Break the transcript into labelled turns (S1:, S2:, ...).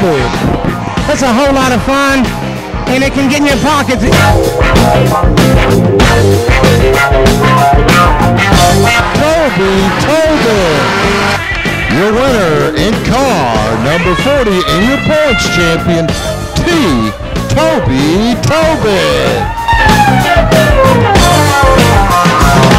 S1: Toby. That's a whole lot of fun, and it can get in your pockets.
S2: Toby Tobitt, your winner in car number 40 and your points champion, Toby Tobitt.